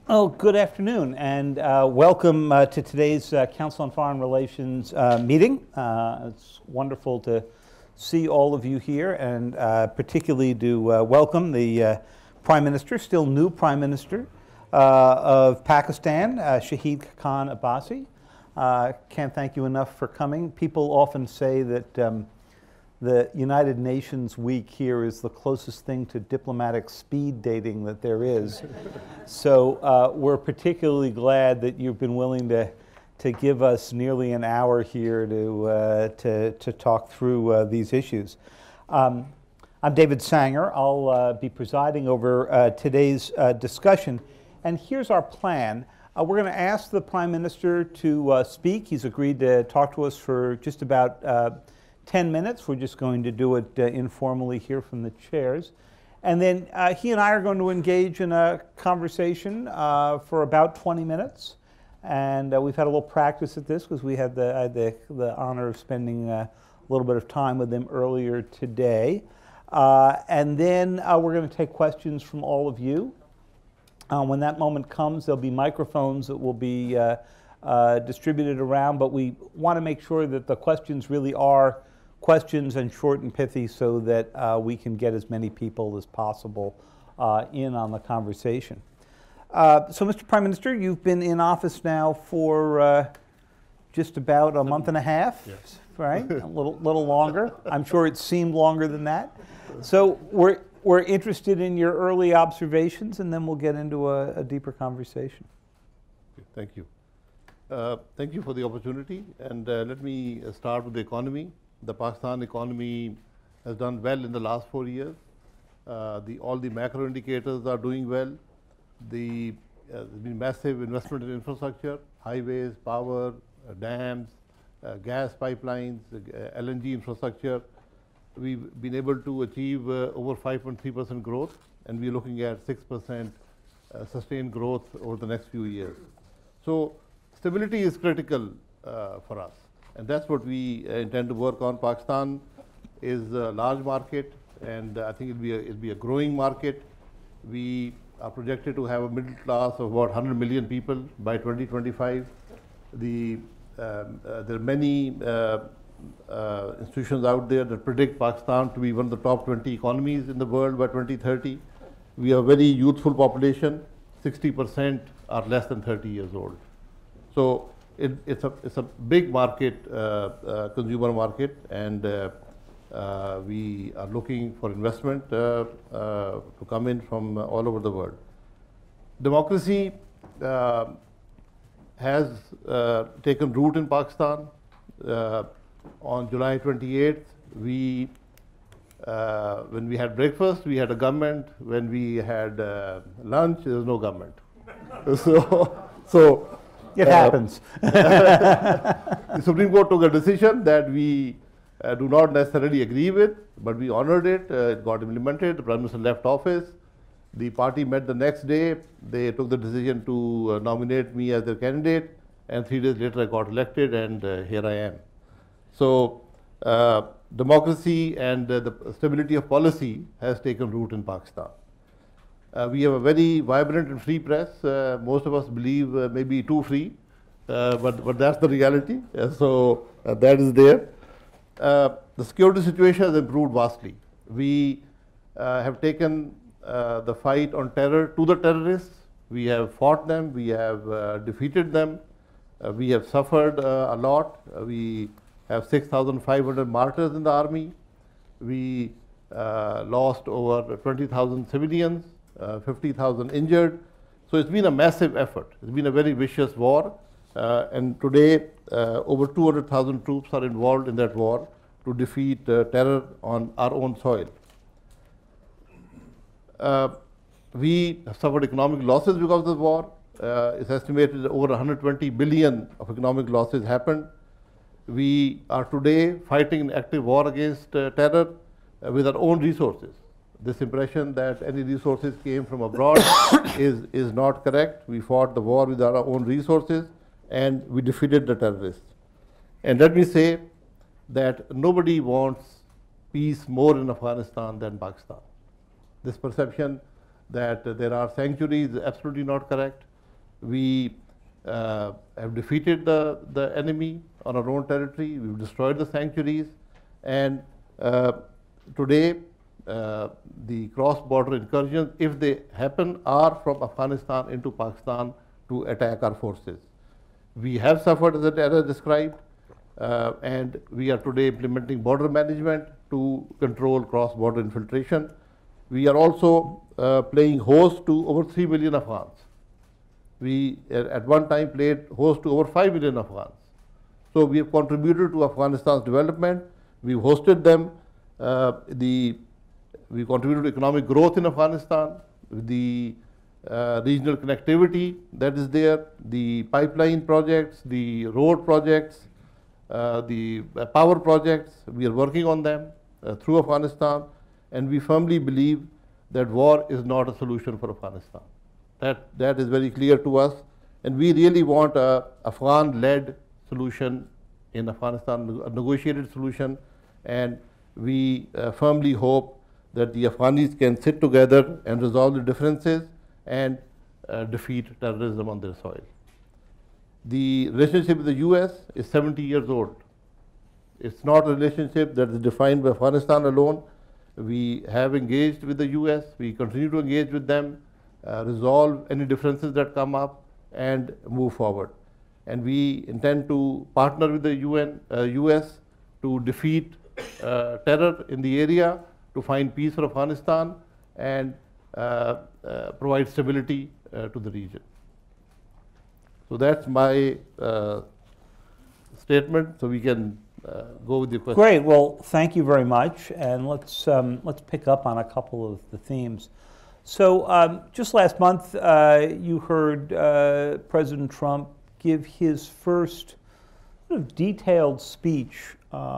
Oh, good afternoon, and welcome to today's Council on Foreign Relations meeting. It's wonderful to see all of you here, and particularly to welcome the Prime Minister, still new Prime Minister of Pakistan, Shahid Khaqan Abbasi. Can't thank you enough for coming. People often say that the United Nations week here is the closest thing to diplomatic speed dating that there is. So we're particularly glad that you've been willing to give us nearly an hour here to talk through these issues. I'm David Sanger. I'll be presiding over today's discussion. And here's our plan. We're going to ask the Prime Minister to speak. He's agreed to talk to us for just about 10 minutes. We're just going to do it informally here from the chairs. And then he and I are going to engage in a conversation for about 20 minutes. And we've had a little practice at this because I had the honor of spending a little bit of time with him earlier today. And then we're going to take questions from all of you. When that moment comes, there'll be microphones that will be distributed around, but we want to make sure that the questions really are questions and short and pithy so that we can get as many people as possible in on the conversation. So, Mr. Prime Minister, you've been in office now for just about a month and a half, yes. Right? A little longer. I'm sure it seemed longer than that. So we're interested in your early observations, and then we'll get into a deeper conversation. Thank you. Thank you for the opportunity, and let me start with the economy. The Pakistan economy has done well in the last 4 years. All the macro indicators are doing well. There's been massive investment in infrastructure, highways, power, dams, gas pipelines, LNG infrastructure. We've been able to achieve over 5.3% growth, and we're looking at 6% sustained growth over the next few years. So stability is critical for us. And that's what we intend to work on. Pakistan is a large market, and I think it'll be a growing market. We are projected to have a middle class of about 100 million people by 2025. There are many institutions out there that predict Pakistan to be one of the top 20 economies in the world by 2030. We have a very youthful population. 60% are less than 30 years old. So it's a big market, consumer market, and we are looking for investment to come in from all over the world. Democracy has taken root in Pakistan. On July 28th, when we had breakfast, we had a government. When we had lunch, there was no government. So it happens. The Supreme Court took a decision that we do not necessarily agree with, but we honored it. It got implemented. The Prime Minister left office. The party met the next day. They took the decision to nominate me as their candidate, and 3 days later I got elected, and here I am. So democracy and the stability of policy has taken root in Pakistan. We have a very vibrant and free press. Most of us believe maybe too free, but that's the reality. So that is there. The security situation has improved vastly. We have taken the fight on terror to the terrorists. We have fought them. We have defeated them. We have suffered a lot. We have 6,500 martyrs in the army. We lost over 20,000 civilians. 50,000 injured. So it's been a massive effort. It's been a very vicious war. And today, over 200,000 troops are involved in that war to defeat terror on our own soil. We have suffered economic losses because of the war. It's estimated that over 120 billion of economic losses happened. We are today fighting an active war against terror with our own resources. This impression that any resources came from abroad is not correct. We fought the war with our own resources, and we defeated the terrorists. And let me say that nobody wants peace more in Afghanistan than Pakistan. This perception that there are sanctuaries is absolutely not correct. We have defeated the enemy on our own territory. We've destroyed the sanctuaries. And today, the cross-border incursions, if they happen, are from Afghanistan into Pakistan to attack our forces. We have suffered, as I described, and we are today implementing border management to control cross-border infiltration. We are also playing host to over 3 million Afghans. We at one time played host to over 5 million Afghans. So we have contributed to Afghanistan's development. We've hosted them. We contributed to economic growth in Afghanistan, the regional connectivity that is there, the pipeline projects, the road projects, the power projects. We are working on them through Afghanistan, and we firmly believe that war is not a solution for Afghanistan. That is very clear to us, and we really want a Afghan-led solution in Afghanistan, a negotiated solution, and we firmly hope that the Afghanis can sit together and resolve the differences and defeat terrorism on their soil. The relationship with the US is 70 years old. It's not a relationship that is defined by Afghanistan alone. We have engaged with the US, we continue to engage with them, resolve any differences that come up, and move forward. And we intend to partner with the US to defeat terror in the area, to find peace for Afghanistan, and provide stability to the region. So that's my statement. So we can go with the question. Great. Well, thank you very much, and let's pick up on a couple of the themes. So just last month, you heard President Trump give his first sort of detailed speech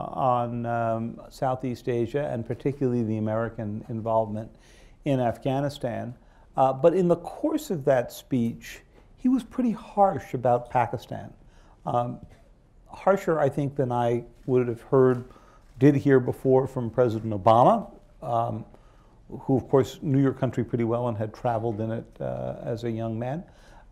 on Southeast Asia, and particularly the American involvement in Afghanistan. But in the course of that speech, he was pretty harsh about Pakistan. Harsher, I think, than I would have did hear before from President Obama, who, of course, knew your country pretty well and had traveled in it as a young man,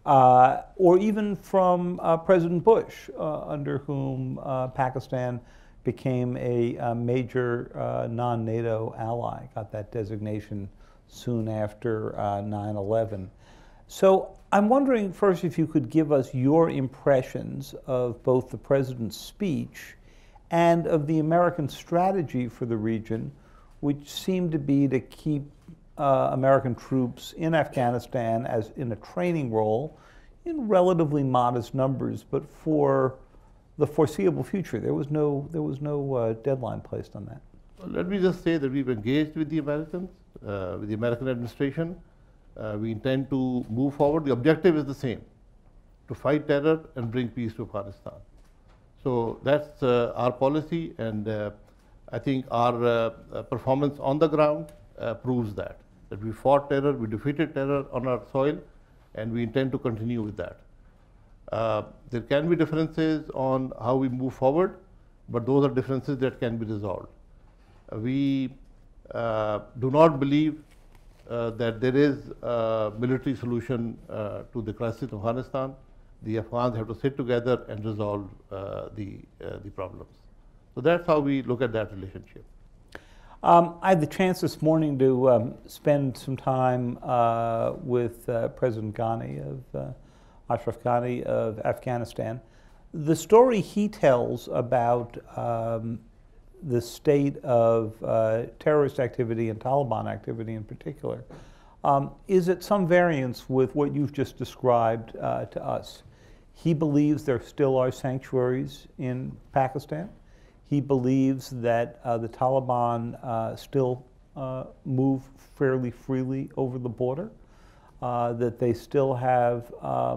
or even from President Bush, under whom Pakistan became a major non-NATO ally, got that designation soon after 9/11. So I'm wondering first if you could give us your impressions of both the president's speech and of the American strategy for the region, which seemed to be to keep American troops in Afghanistan as in a training role in relatively modest numbers, but for the foreseeable future. There was no deadline placed on that. Well, let me just say that we've engaged with the Americans, with the American administration. We intend to move forward. The objective is the same, to fight terror and bring peace to Afghanistan. So that's our policy, and I think our performance on the ground proves that we fought terror, we defeated terror on our soil, and we intend to continue with that. There can be differences on how we move forward, but those are differences that can be resolved. We do not believe that there is a military solution to the crisis in Afghanistan. The Afghans have to sit together and resolve the problems. So that's how we look at that relationship. I had the chance this morning to spend some time with President Ashraf Ghani of Afghanistan. The story he tells about the state of terrorist activity and Taliban activity in particular is at some variance with what you've just described to us. He believes there still are sanctuaries in Pakistan. He believes that the Taliban still move fairly freely over the border, that they still have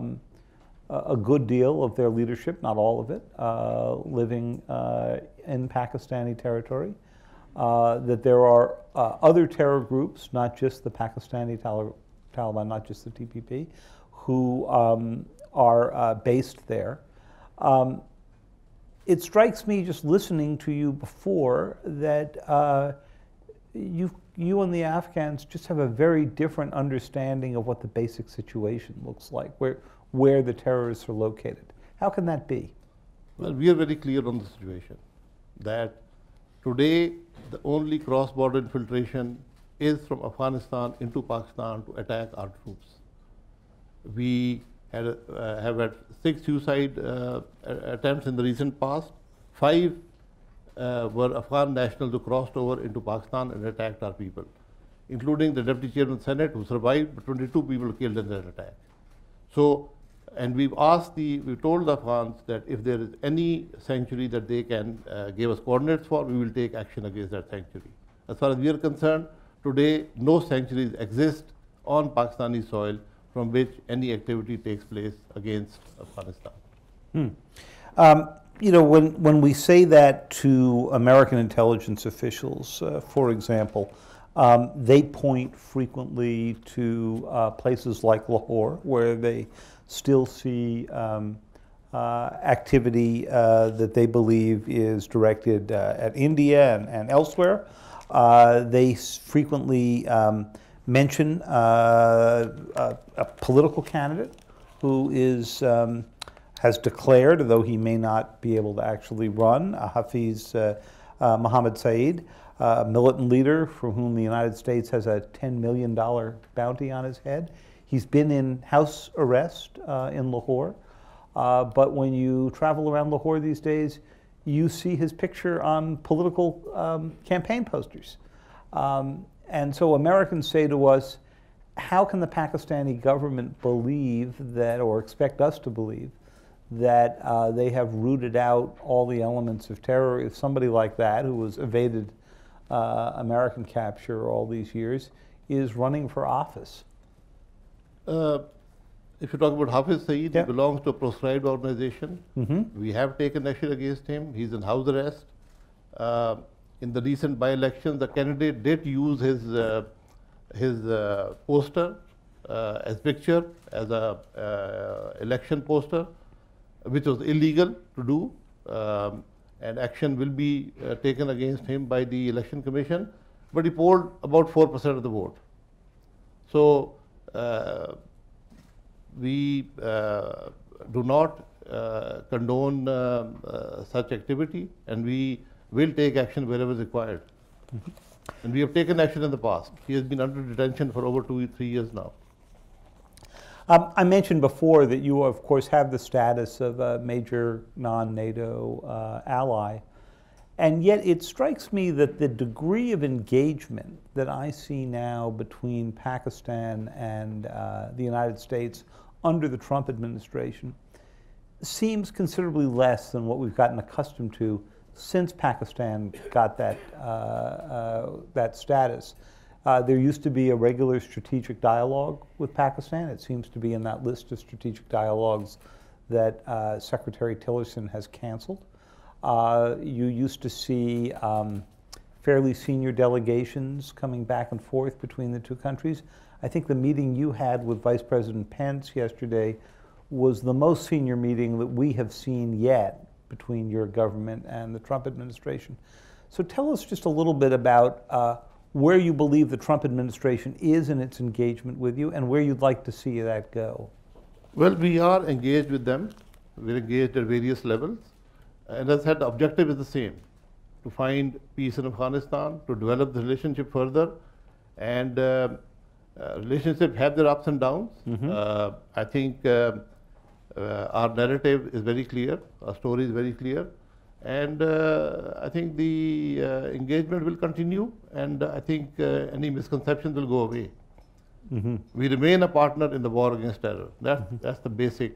a good deal of their leadership, not all of it, living in Pakistani territory, that there are other terror groups, not just the Pakistani Taliban, not just the TPP, who are based there. It strikes me, just listening to you before, that you've you and the Afghans just have a very different understanding of what the basic situation looks like, where the terrorists are located. How can that be? Well, we are very clear on the situation that today the only cross-border infiltration is from Afghanistan into Pakistan to attack our troops. We have had 6 suicide attempts in the recent past. 5 were Afghan nationals who crossed over into Pakistan and attacked our people, including the Deputy Chairman of the Senate who survived, but 22 people killed in that attack. So, and we've told the Afghans that if there is any sanctuary that they can give us coordinates for, we will take action against that sanctuary. As far as we are concerned, today no sanctuaries exist on Pakistani soil from which any activity takes place against Afghanistan. You know, when we say that to American intelligence officials, for example, they point frequently to places like Lahore, where they still see activity that they believe is directed at India and elsewhere. They frequently mention a political candidate who has declared, though he may not be able to actually run, Hafiz Mohammed Saeed, a militant leader for whom the United States has a $10 million bounty on his head. He's been in house arrest in Lahore, but when you travel around Lahore these days, you see his picture on political campaign posters. And so Americans say to us, how can the Pakistani government believe that, or expect us to believe, that they have rooted out all the elements of terror if somebody like that, who was evaded American capture all these years, is running for office? If you talk about Hafiz Saeed, yeah. He belongs to a proscribed organization. We have taken action against him. He's in house arrest. In the recent by-election, the candidate did use his poster as picture, as a election poster, which was illegal to do, and action will be taken against him by the Election Commission. But he polled about 4% of the vote. So we do not condone such activity, and we will take action wherever required. And we have taken action in the past. He has been under detention for over 2 or 3 years now. I mentioned before that you, of course, have the status of a major non-NATO ally, and yet it strikes me that the degree of engagement that I see now between Pakistan and the United States under the Trump administration seems considerably less than what we've gotten accustomed to since Pakistan got that status. There used to be a regular strategic dialogue with Pakistan. It seems to be in that list of strategic dialogues that Secretary Tillerson has canceled. You used to see fairly senior delegations coming back and forth between the two countries. I think the meeting you had with Vice President Pence yesterday was the most senior meeting that we have seen yet between your government and the Trump administration. So tell us just a little bit about where you believe the Trump administration is in its engagement with you and where you'd like to see that go. Well, we are engaged with them. We're engaged at various levels. And as I said, the objective is the same: to find peace in Afghanistan, to develop the relationship further. And relationships have their ups and downs. I think our narrative is very clear, our story is very clear. And I think the engagement will continue, and I think any misconceptions will go away. We remain a partner in the war against terror. That's the basic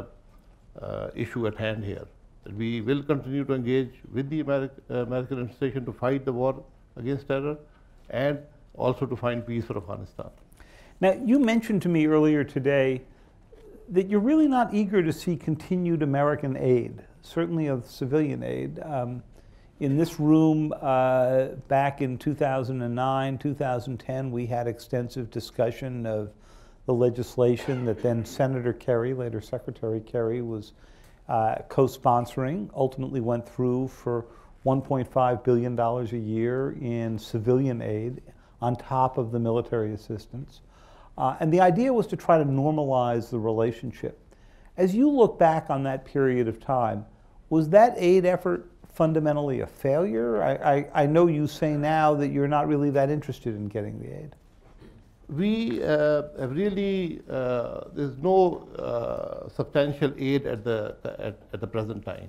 issue at hand here. That we will continue to engage with the American administration to fight the war against terror and also to find peace for Afghanistan. Now, you mentioned to me earlier today that you're really not eager to see continued American aid, certainly of civilian aid. In this room, back in 2009, 2010, we had extensive discussion of the legislation that then Senator Kerry, later Secretary Kerry, was co-sponsoring, ultimately went through for $1.5 billion a year in civilian aid on top of the military assistance. And the idea was to try to normalize the relationship. As you look back on that period of time, was that aid effort fundamentally a failure? I know you say now that you're not really that interested in getting the aid. We have really, there's no substantial aid at the present time.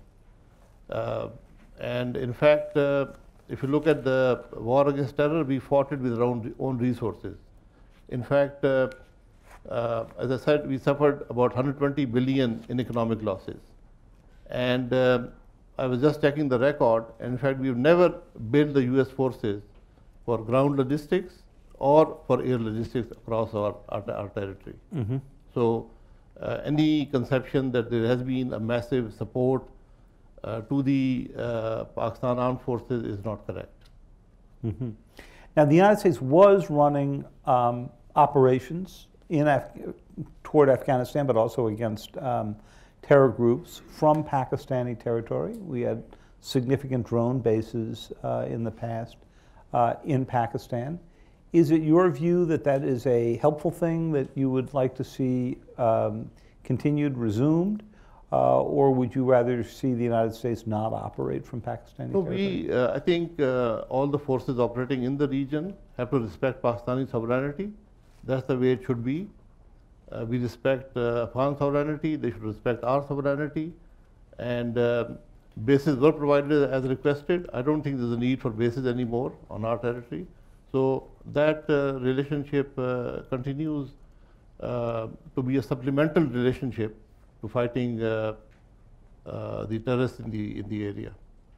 And in fact, if you look at the war against terror, we fought it with our own resources. In fact, as I said, we suffered about 120 billion in economic losses. And I was just checking the record, and in fact, we've never billed the US forces for ground logistics or for air logistics across our territory. Mm-hmm. So any conception that there has been a massive support to the Pakistan Armed Forces is not correct. Mm-hmm. Now, the United States was running operations toward Afghanistan, but also against terror groups from Pakistani territory. We had significant drone bases in the past in Pakistan. Is it your view that that is a helpful thing that you would like to see continued, resumed, or would you rather see the United States not operate from Pakistani territory? I think all the forces operating in the region have to respect Pakistani sovereignty. That's the way it should be. We respect Afghan sovereignty, they should respect our sovereignty, and bases were provided as requested. I don't think there's a need for bases anymore on our territory. So that relationship continues to be a supplemental relationship to fighting the terrorists in the area.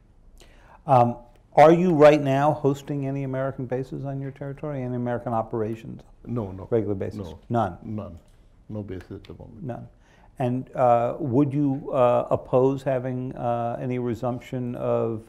Are you right now hosting any American bases on your territory, any American operations? No. Regular bases? No. None? None. No bases at the moment. None. And would you oppose having any resumption of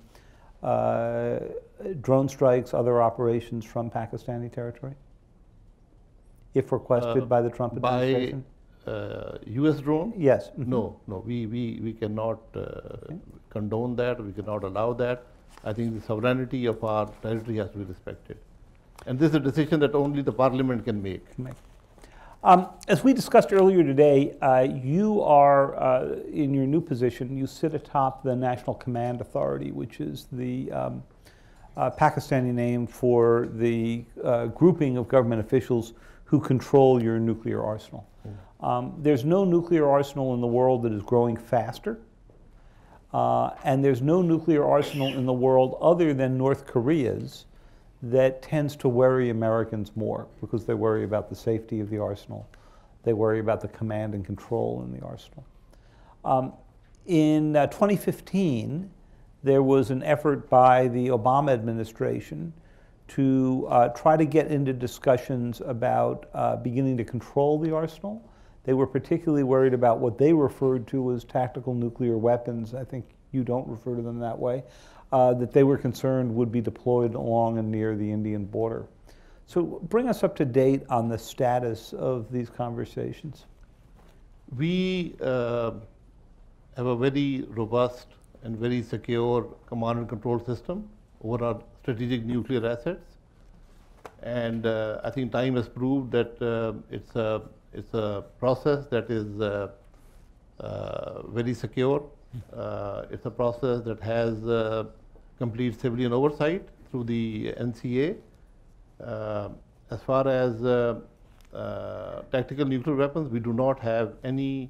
drone strikes, other operations from Pakistani territory, if requested by the Trump administration? U.S. drone? Yes. Mm-hmm. No. We cannot condone that. We cannot allow that. I think the sovereignty of our territory has to be respected. And this is a decision that only the parliament can make. As we discussed earlier today, you are, in your new position, you sit atop the National Command Authority, which is the Pakistani name for the grouping of government officials who control your nuclear arsenal. There's no nuclear arsenal in the world that is growing faster, and there's no nuclear arsenal in the world other than North Korea's that tends to worry Americans more because they worry about the safety of the arsenal. They worry about the command and control in the arsenal. In 2015, there was an effort by the Obama administration to try to get into discussions about beginning to control the arsenal. They were particularly worried about what they referred to as tactical nuclear weapons. I think you don't refer to them that way. That they were concerned would be deployed along and near the Indian border. So bring us up to date on the status of these conversations. We have a very robust and very secure command and control system over our strategic nuclear assets. And I think time has proved that it's a process that is very secure. It's a process that has complete civilian oversight through the NCA. As far as tactical nuclear weapons, we do not have any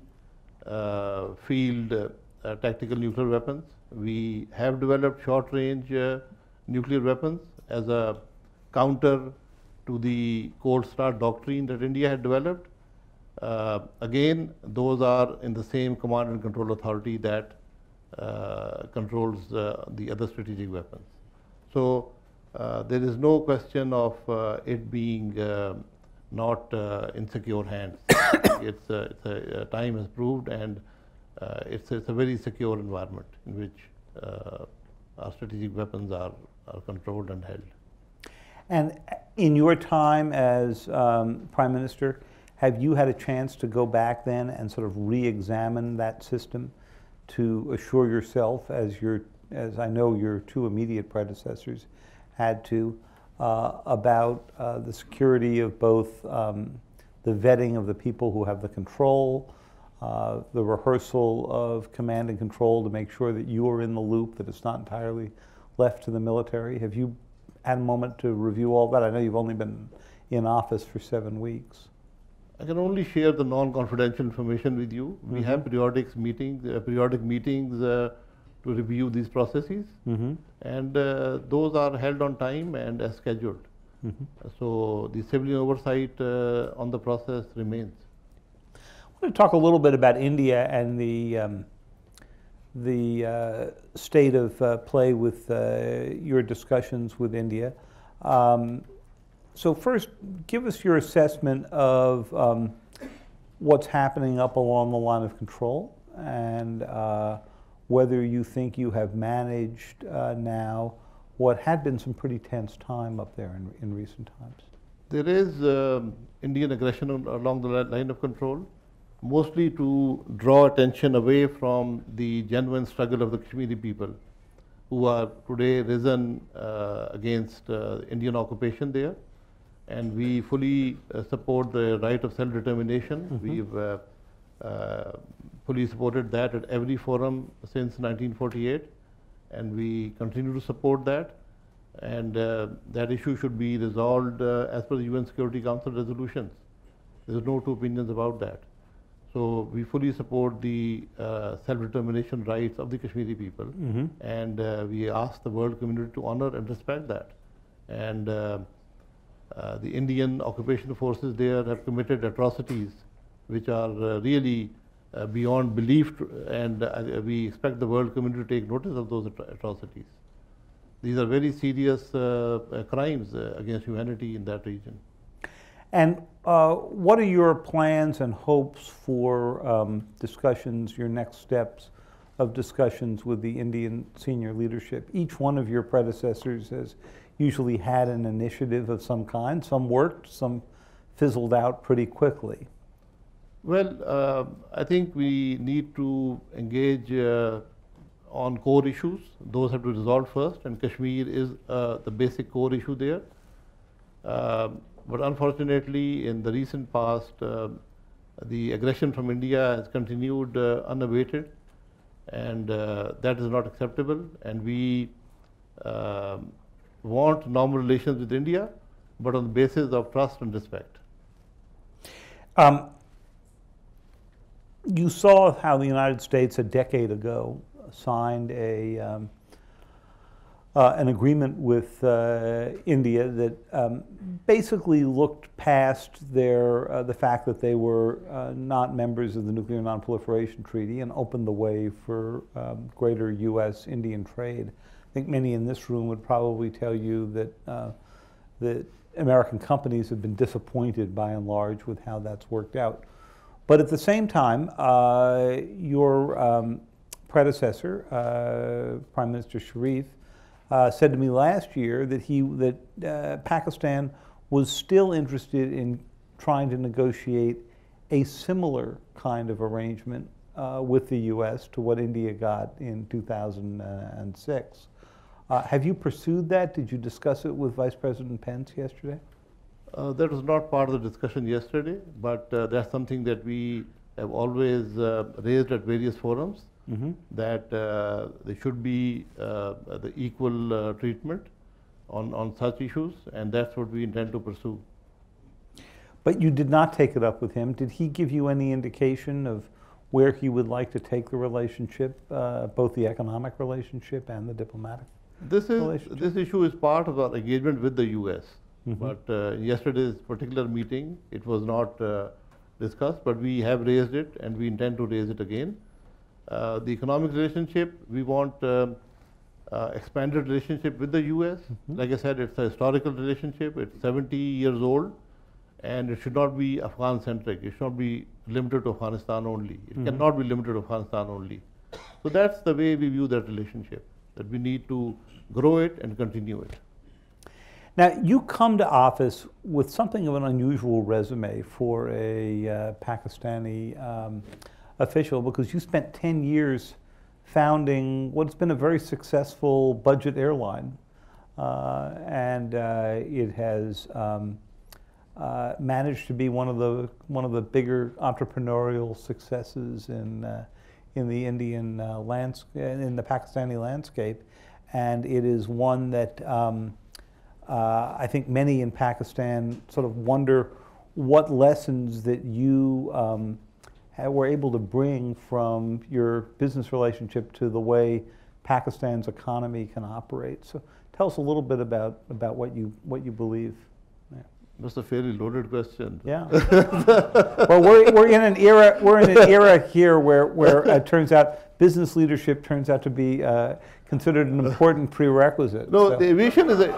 field tactical nuclear weapons. We have developed short-range nuclear weapons as a counter to the cold start doctrine that India had developed. Again, those are in the same command and control authority that controls the other strategic weapons. So there is no question of it being not in secure hands. Time has proved, and it's a very secure environment in which our strategic weapons are controlled and held. And in your time as Prime Minister, have you had a chance to go back then and sort of re-examine that system to assure yourself, as I know your two immediate predecessors had to, about the security of both the vetting of the people who have the control, the rehearsal of command and control to make sure that you are in the loop, that it's not entirely left to the military. Have you had a moment to review all that? I know you've only been in office for 7 weeks. I can only share the non-confidential information with you. We have periodic meetings to review these processes, and those are held on time and as scheduled. So the civilian oversight on the process remains. I want to talk a little bit about India and the state of play with your discussions with India. So first, give us your assessment of what's happening up along the line of control, and whether you think you have managed now what had been some pretty tense time up there in recent times. There is Indian aggression along the line of control, mostly to draw attention away from the genuine struggle of the Kashmiri people, who are today risen against Indian occupation there. And we fully support the right of self-determination. We've fully supported that at every forum since 1948, and we continue to support that. And that issue should be resolved as per the UN Security Council resolutions. There's no two opinions about that. So we fully support the self-determination rights of the Kashmiri people, and we ask the world community to honor and respect that. And the Indian occupation forces there have committed atrocities which are really beyond belief, and we expect the world community to take notice of those atrocities. These are very serious crimes against humanity in that region. And what are your plans and hopes for discussions, your next steps of discussions with the Indian senior leadership? Each one of your predecessors has usually had an initiative of some kind. Some worked, some fizzled out pretty quickly. Well, I think we need to engage on core issues. Those have to be resolved first, and Kashmir is the basic core issue there. But unfortunately, in the recent past, the aggression from India has continued unabated, and that is not acceptable. And we want normal relations with India, but on the basis of trust and respect. You saw how the United States a decade ago signed an agreement with India that basically looked past the fact that they were not members of the Nuclear Non-Proliferation Treaty and opened the way for greater U.S.-Indian trade. I think many in this room would probably tell you that that American companies have been disappointed by and large with how that's worked out. But at the same time, your predecessor, Prime Minister Sharif, said to me last year that Pakistan was still interested in trying to negotiate a similar kind of arrangement with the U.S. to what India got in 2006. Have you pursued that? Did you discuss it with Vice President Pence yesterday? That was not part of the discussion yesterday, but that's something that we have always raised at various forums, that there should be the equal treatment on such issues, and that's what we intend to pursue. But you did not take it up with him. Did he give you any indication of where he would like to take the relationship, both the economic relationship and the diplomatic relationship? This issue is part of our engagement with the U.S. But yesterday's particular meeting, it was not discussed, but we have raised it and we intend to raise it again. The economic relationship, we want expanded relationship with the U.S. Like I said, it's a historical relationship. It's 70 years old, and it should not be Afghan-centric. It should not be limited to Afghanistan only. It cannot be limited to Afghanistan only. So that's the way we view that relationship, that we need to grow it and continue it. Now, you come to office with something of an unusual resume for a Pakistani official, because you spent 10 years founding what's been a very successful budget airline and it has managed to be one of the bigger entrepreneurial successes in the Indian in the Pakistani landscape, and it is one that I think many in Pakistan sort of wonder what lessons that you were able to bring from your business relationship to the way Pakistan's economy can operate. So tell us a little bit about what you believe. Yeah. That's a fairly loaded question. Yeah. Well, we're in an era here where it turns out business leadership turns out to be considered an important prerequisite. No, so. the aviation is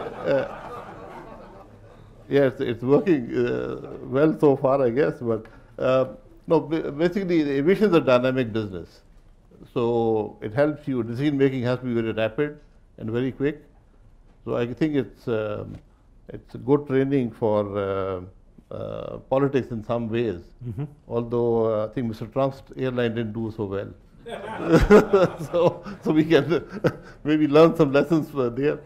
yes, it's working well so far, I guess. But no, basically, the aviation is a dynamic business, so it helps you. Decision making has to be very rapid and very quick. So I think it's a good training for politics in some ways. Mm-hmm. Although I think Mr. Trump's airline didn't do so well. so we can maybe learn some lessons there.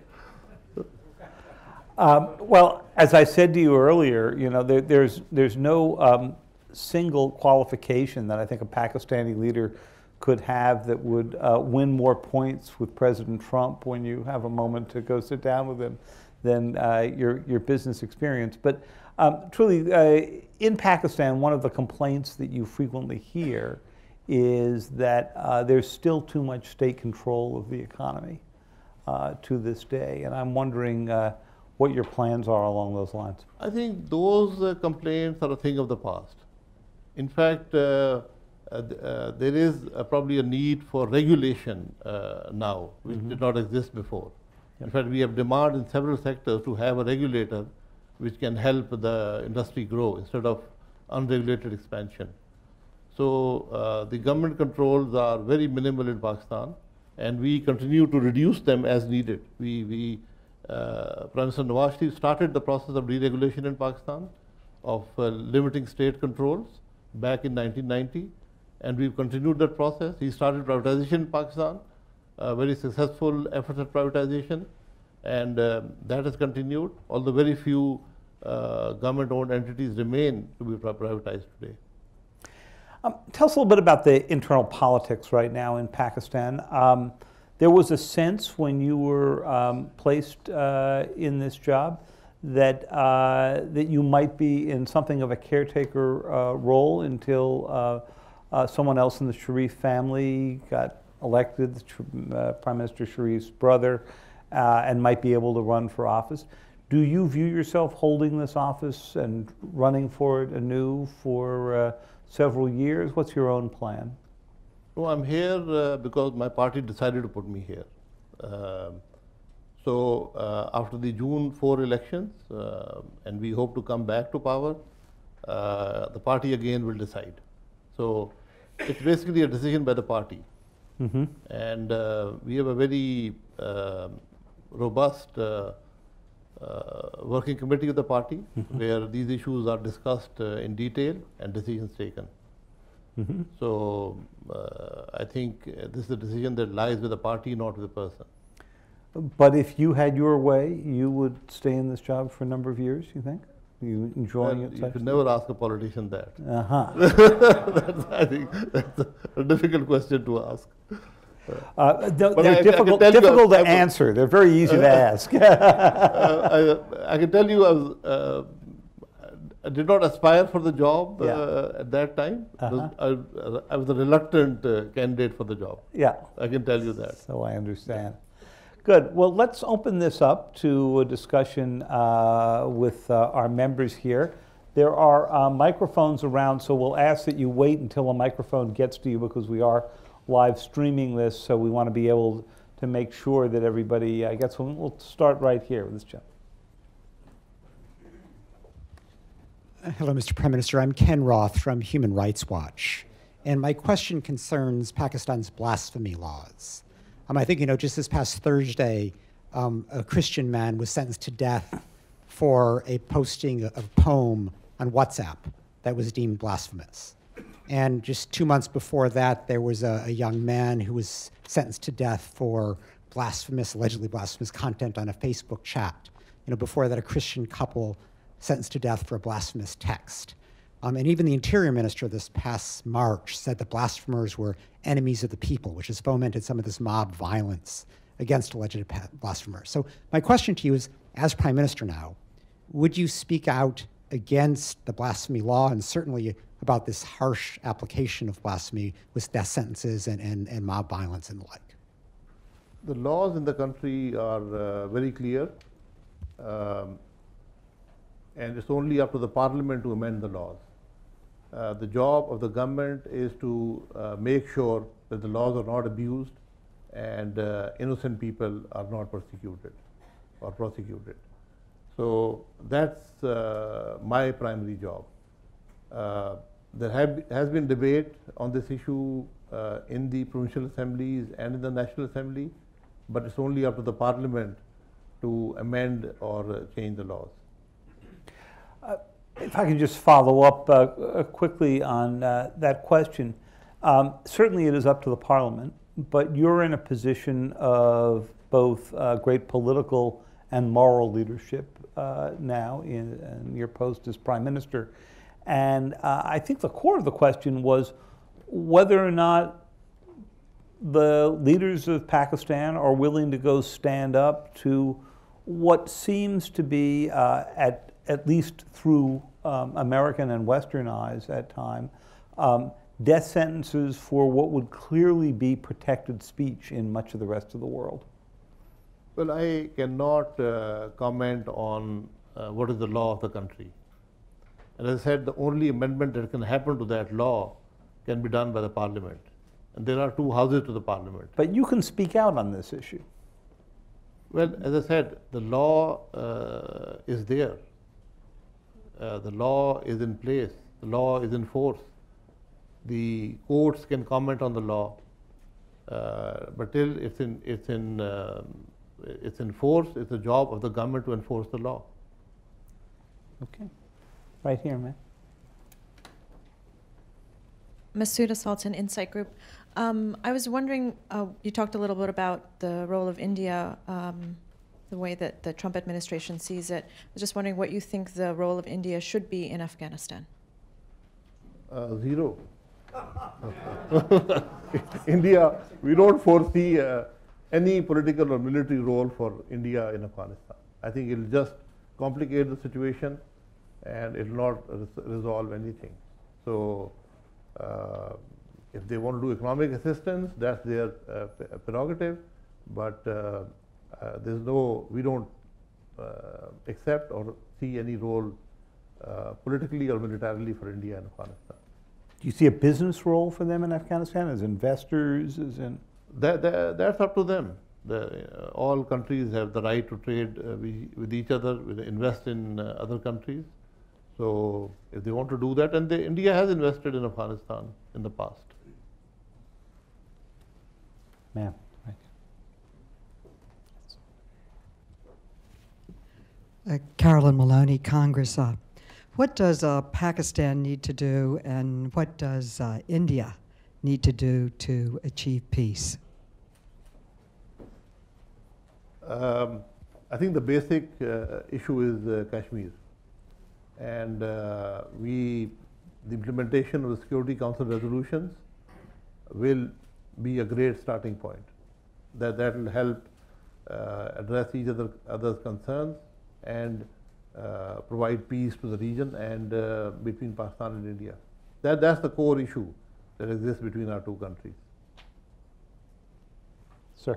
Well, as I said to you earlier, you know, there's no single qualification that I think a Pakistani leader could have that would win more points with President Trump when you have a moment to go sit down with him than your business experience. But truly, in Pakistan, one of the complaints that you frequently hear is that there's still too much state control of the economy to this day. And I'm wondering what your plans are along those lines. I think those complaints are a thing of the past. In fact, there is probably a need for regulation now, which mm-hmm. did not exist before. Yep. In fact, we have demand in several sectors to have a regulator which can help the industry grow instead of unregulated expansion. So the government controls are very minimal in Pakistan, and we continue to reduce them as needed. Prime Minister Nawaz Sharif started the process of deregulation in Pakistan, of limiting state controls back in 1990, and we've continued that process. He started privatization in Pakistan, very successful efforts at privatization, and that has continued, although very few government-owned entities remain to be privatized today. Tell us a little bit about the internal politics right now in Pakistan. There was a sense when you were placed in this job that that you might be in something of a caretaker role until someone else in the Sharif family got elected, Prime Minister Sharif's brother, and might be able to run for office. Do you view yourself holding this office and running for it anew for several years? What's your own plan? No, I'm here because my party decided to put me here. So after the June 4 elections, and we hope to come back to power, the party again will decide. So it's basically a decision by the party. Mm-hmm. And we have a very robust working committee of the party, mm-hmm. where these issues are discussed in detail and decisions taken. Mm-hmm. So I think this is a decision that lies with the party, not with the person. But if you had your way, you would stay in this job for a number of years, you think? Are you enjoying it? You could never ask a politician that. Uh-huh. I think that's a difficult question to ask. They're difficult to answer. They're very easy to ask. I can tell you I did not aspire for the job at that time. Uh-huh. I was a reluctant candidate for the job. Yeah. I can tell you that. So I understand. Good. Well, let's open this up to a discussion with our members here. There are microphones around, so we'll ask that you wait until a microphone gets to you because we are live streaming this, so we want to be able to make sure that everybody gets one. We'll start right here with this gentleman. Hello, Mr. Prime Minister. I'm Ken Roth from Human Rights Watch, and my question concerns Pakistan's blasphemy laws. I think, just this past Thursday, a Christian man was sentenced to death for a posting of a poem on WhatsApp that was deemed blasphemous. And just 2 months before that, there was a young man who was sentenced to death for allegedly blasphemous content on a Facebook chat. Before that, a Christian couple sentenced to death for a blasphemous text. And even the Interior Minister this past March said that blasphemers were enemies of the people, which has fomented some of this mob violence against alleged blasphemers. So my question to you is, as Prime Minister now, would you speak out against the blasphemy law and certainly about this harsh application of blasphemy with death sentences and mob violence and the like? The laws in the country are very clear, and it's only up to the Parliament to amend the laws. The job of the government is to make sure that the laws are not abused and innocent people are not persecuted or prosecuted. So that's my primary job. There has been debate on this issue in the provincial assemblies and in the National Assembly, but it's only up to the Parliament to amend or change the laws. If I can just follow up quickly on that question. Certainly it is up to the Parliament, but you're in a position of both great political and moral leadership now in your post as Prime Minister. And I think the core of the question was whether or not the leaders of Pakistan are willing to go stand up to what seems to be, at least through American and Western eyes at time, death sentences for what would clearly be protected speech in much of the rest of the world. Well, I cannot comment on what is the law of the country. And as I said, the only amendment that can happen to that law can be done by the Parliament. And there are two houses to the Parliament. But you can speak out on this issue. Well, as I said, the law is there. The law is in place. The law is in force. The courts can comment on the law, but till it's in force, it's the job of the government to enforce the law. Okay, right here, ma'am. Masuda Sultan, Insight Group. I was wondering, you talked a little bit about the role of India, the way that the Trump administration sees it. I was just wondering what you think the role of India should be in Afghanistan. Zero. India, we don't foresee any political or military role for India in Afghanistan. I think it will just complicate the situation and it will not resolve anything. So if they want to do economic assistance, that's their prerogative, but we don't accept or see any role politically or militarily for India in Afghanistan. Do you see a business role for them in Afghanistan as investors, as in? That's up to them. All countries have the right to trade with each other, invest in other countries. So if they want to do that, and India has invested in Afghanistan in the past. Ma'am. Carolyn Maloney, Congress. What does Pakistan need to do, and what does India need to do to achieve peace? I think the basic issue is Kashmir. And the implementation of the Security Council resolutions will be a great starting point. That will help address each other's concerns and provide peace to the region and between Pakistan and India. That's the core issue that exists between our two countries. Sir.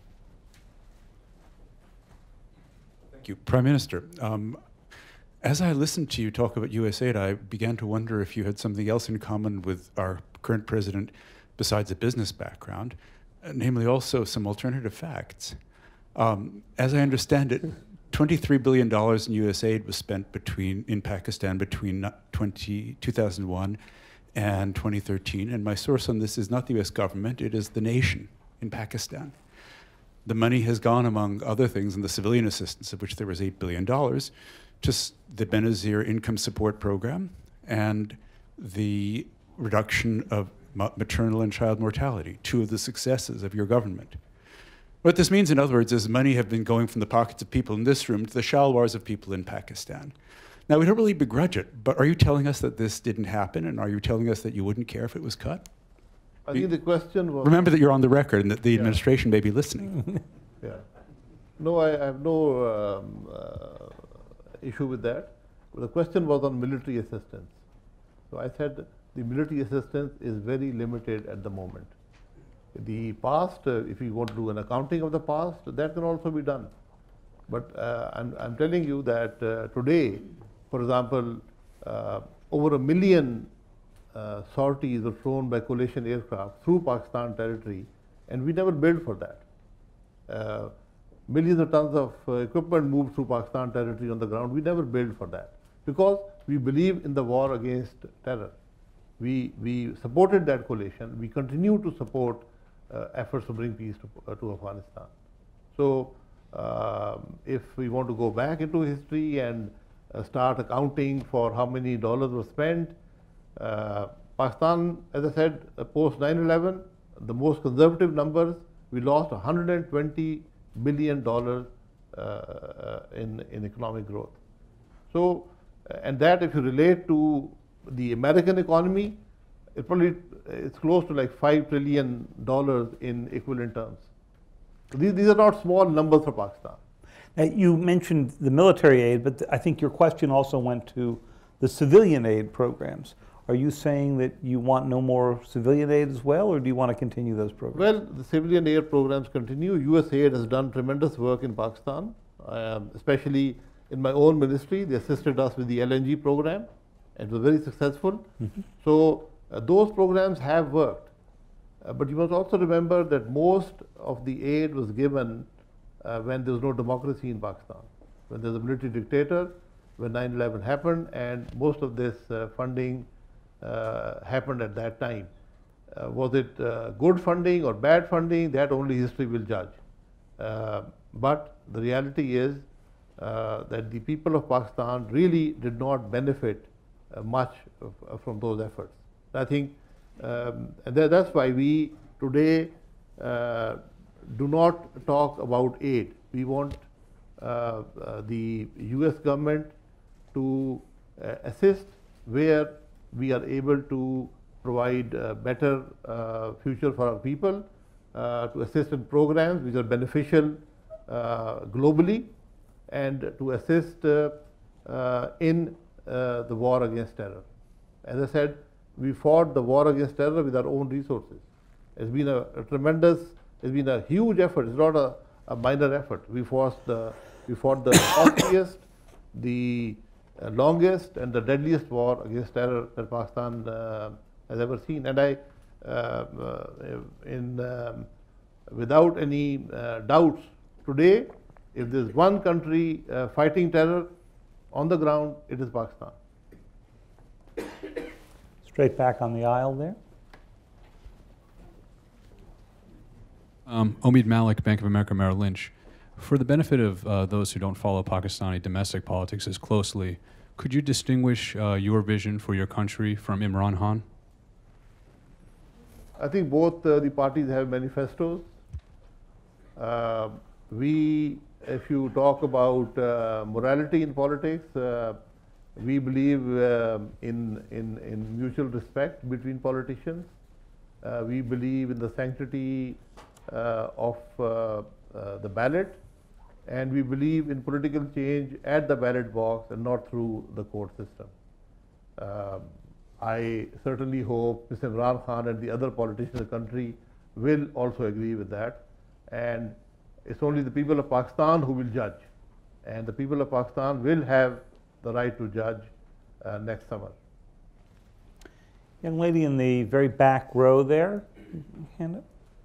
Thank you. Prime Minister, as I listened to you talk about USAID, I began to wonder if you had something else in common with our current president besides a business background, namely also some alternative facts. As I understand it, $23 billion in USAID was spent in Pakistan between 2001 and 2013, and my source on this is not the US government, it is the nation in Pakistan. The money has gone, among other things, in the civilian assistance, of which there was $8 billion, to the Benazir income support program and the reduction of maternal and child mortality, two of the successes of your government. What this means, in other words, is money have been going from the pockets of people in this room to the shalwars of people in Pakistan. Now, we don't really begrudge it, but are you telling us that this didn't happen, and are you telling us that you wouldn't care if it was cut? I think the question was... Remember that you're on the record and that the administration may be listening. Yeah. No, I have no issue with that. The question was on military assistance. So I said the military assistance is very limited at the moment. The past, if you want to do an accounting of the past, that can also be done. But I'm telling you that today, for example, over 1 million sorties were flown by coalition aircraft through Pakistan territory, and we never billed for that. Millions of tons of equipment moved through Pakistan territory on the ground. We never billed for that because we believe in the war against terror. We supported that coalition. We continue to support efforts to bring peace to Afghanistan. So if we want to go back into history and start accounting for how many dollars were spent, Pakistan, as I said, post 9/11, the most conservative numbers, we lost $120 billion in economic growth. So, and that if you relate to the American economy, it's close to like $5 trillion in equivalent terms. So these are not small numbers for Pakistan. Now, you mentioned the military aid, but I think your question also went to the civilian aid programs. Are you saying that you want no more civilian aid as well, or do you want to continue those programs? Well, the civilian aid programs continue. USAID has done tremendous work in Pakistan, especially in my own ministry. They assisted us with the LNG program. It was very successful. So those programs have worked. But you must also remember that most of the aid was given when there was no democracy in Pakistan, when there was a military dictator, when 9/11 happened, and most of this funding happened at that time. Was it good funding or bad funding? That only history will judge. But the reality is that the people of Pakistan really did not benefit much from those efforts. I think that's why we today do not talk about aid. We want the US government to assist where we are able to provide a better future for our people, to assist in programs which are beneficial globally, and to assist in the war against terror. As I said, we fought the war against terror with our own resources. It's been a tremendous, it's been a huge effort. It's not a minor effort. We fought the costliest, the longest and the deadliest war against terror that Pakistan has ever seen. And without any doubts, today, if there's one country fighting terror on the ground, it is Pakistan. Straight back on the aisle there. Omid Malik, Bank of America Merrill Lynch. For the benefit of those who don't follow Pakistani domestic politics as closely, could you distinguish your vision for your country from Imran Khan? I think both the parties have manifestos. If you talk about morality in politics, we believe in mutual respect between politicians. We believe in the sanctity of the ballot, and we believe in political change at the ballot box and not through the court system. I certainly hope Mr. Imran Khan and the other politicians in the country will also agree with that. And it's only the people of Pakistan who will judge. And the people of Pakistan will have the right to judge next summer. Young lady in the very back row there. Hand up.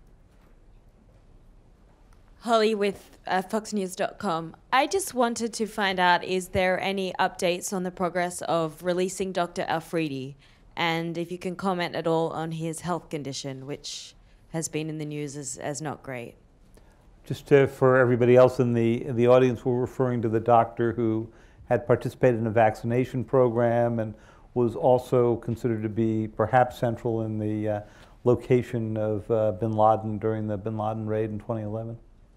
Holly with FoxNews.com. I just wanted to find out, is there any updates on the progress of releasing Dr. Afridi? And if you can comment at all on his health condition, which has been in the news as not great. Just for everybody else in the audience, we're referring to the doctor who had participated in a vaccination program and was also considered to be perhaps central in the location of bin Laden during the bin Laden raid in 2011.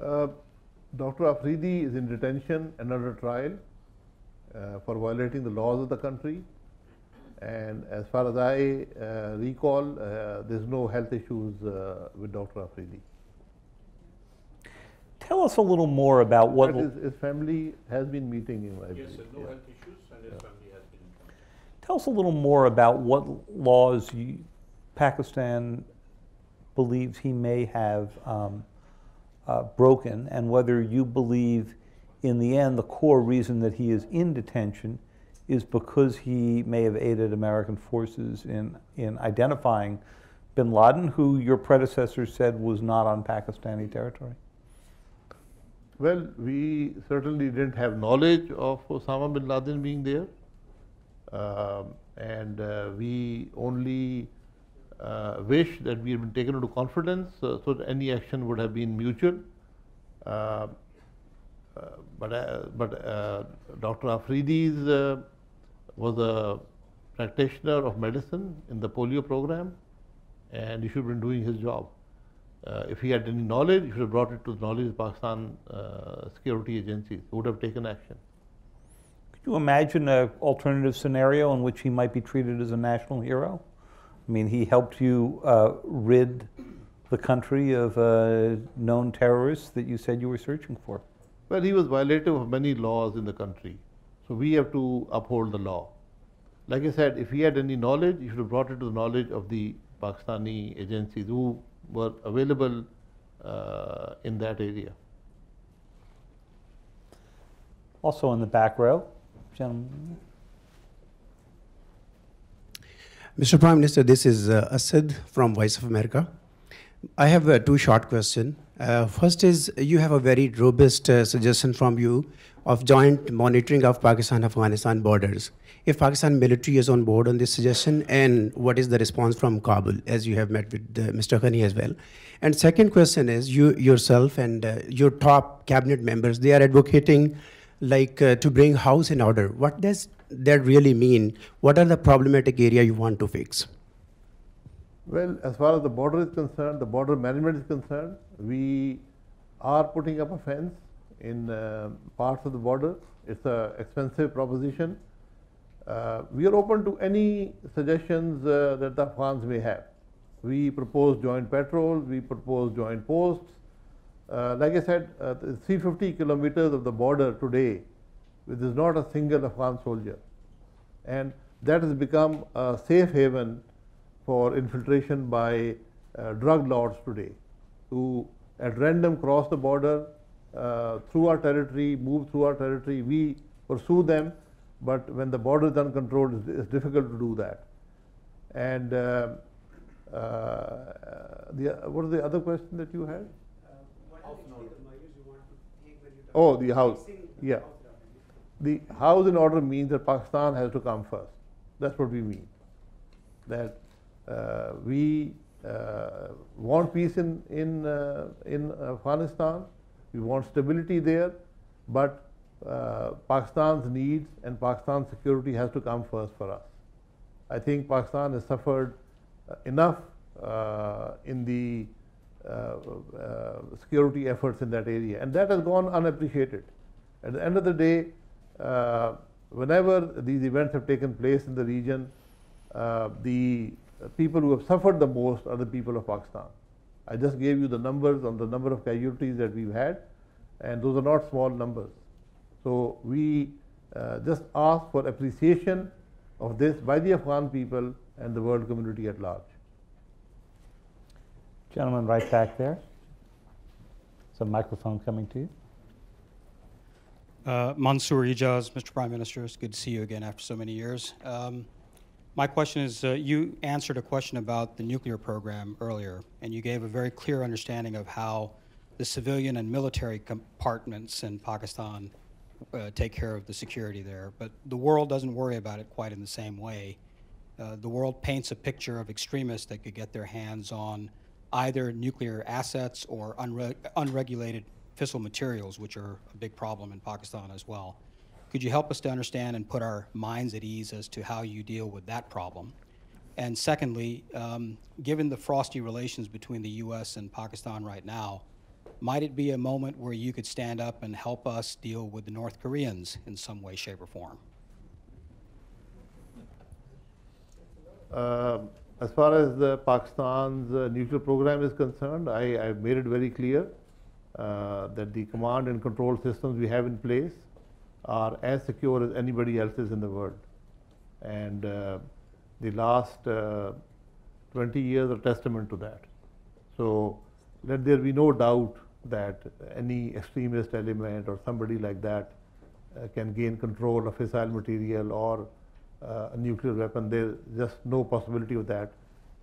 Dr. Afridi is in detention and under trial for violating the laws of the country. And as far as I recall, there's no health issues with Dr. Afridi. Tell us a little more about what... But his family has been meeting him, I believe. Yes, no health issues, and his family has been in contact. Tell us a little more about what laws Pakistan believes he may have broken, and whether you believe in the end the core reason that he is in detention is because he may have aided American forces in identifying bin Laden, who your predecessor said was not on Pakistani territory. Well, we certainly didn't have knowledge of Osama bin Laden being there. We only wish that we had been taken into confidence so that any action would have been mutual. Dr. Afridi's was a practitioner of medicine in the polio program, and he should have been doing his job. If he had any knowledge, he should have brought it to the knowledge of Pakistan security agencies, who would have taken action. Could you imagine an alternative scenario in which he might be treated as a national hero? I mean, he helped you rid the country of known terrorists that you said you were searching for. Well, he was violative of many laws in the country. So we have to uphold the law. Like I said, if he had any knowledge, he should have brought it to the knowledge of the Pakistani agencies who were available in that area. Also in the back row, gentlemen. Mr. Prime Minister, this is Asad from Voice of America. I have two short questions. First is, you have a very robust suggestion from you of joint monitoring of Pakistan-Afghanistan borders. If Pakistan military is on board on this suggestion, and what is the response from Kabul, as you have met with Mr. Ghani as well? And second question is, you yourself and your top cabinet members, they are advocating to bring house in order. What does that really mean? What are the problematic area you want to fix? Well, as far as the border is concerned, the border management is concerned, we are putting up a fence in parts of the border. It's an expensive proposition. We are open to any suggestions that the Afghans may have. We propose joint patrol, we propose joint posts. Like I said, 350 kilometers of the border today, there is not a single Afghan soldier. And that has become a safe haven for infiltration by drug lords today, who at random cross the border through our territory, move through our territory. We pursue them, but when the border is uncontrolled, it's difficult to do that. And what is the other question that you had? Oh, the house. Yeah. The house in order means that Pakistan has to come first. That's what we mean. That we want peace in Afghanistan. We want stability there, but Pakistan's needs and Pakistan's security has to come first for us. I think Pakistan has suffered enough in the security efforts in that area, and that has gone unappreciated. At the end of the day, whenever these events have taken place in the region, the people who have suffered the most are the people of Pakistan. I just gave you the numbers on the number of casualties that we've had, and those are not small numbers. So we just ask for appreciation of this by the Afghan people and the world community at large. Gentleman right back there. There's a microphone coming to you. Mansoor Ijaz, Mr. Prime Minister, it's good to see you again after so many years. My question is, you answered a question about the nuclear program earlier, and you gave a very clear understanding of how the civilian and military compartments in Pakistan take care of the security there. But the world doesn't worry about it quite in the same way. The world paints a picture of extremists that could get their hands on either nuclear assets or unregulated fissile materials, which are a big problem in Pakistan as well. Could you help us to understand and put our minds at ease as to how you deal with that problem? And secondly, given the frosty relations between the U.S. and Pakistan right now, might it be a moment where you could stand up and help us deal with the North Koreans in some way, shape, or form? As far as Pakistan's nuclear program is concerned, I've made it very clear that the command and control systems we have in place are as secure as anybody else's in the world. And the last 20 years are testament to that. So let there be no doubt that any extremist element or somebody like that can gain control of fissile material or a nuclear weapon. There's just no possibility of that.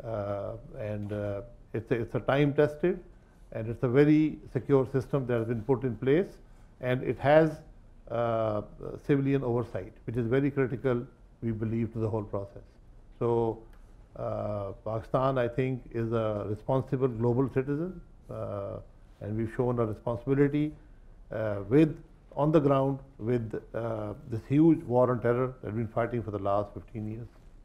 It's a time-tested and it's a very secure system that has been put in place, and it has civilian oversight, which is very critical, we believe, to the whole process. So Pakistan, I think, is a responsible global citizen, and we've shown a responsibility on the ground with this huge war on terror that we've been fighting for the last 15 years.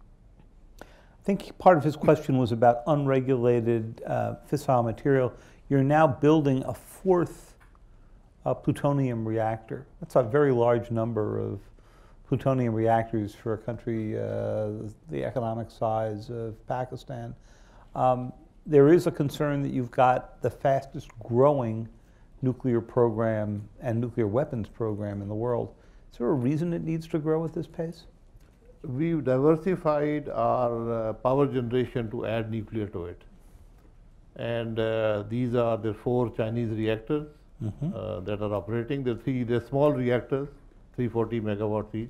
I think part of his question was about unregulated fissile material. You're now building a fourth plutonium reactor. That's a very large number of plutonium reactors for a country the economic size of Pakistan. There is a concern that you've got the fastest growing nuclear program and nuclear weapons program in the world. Is there a reason it needs to grow at this pace? We've diversified our power generation to add nuclear to it. And these are the 4 Chinese reactors that are operating. They're small reactors, 340 megawatts each.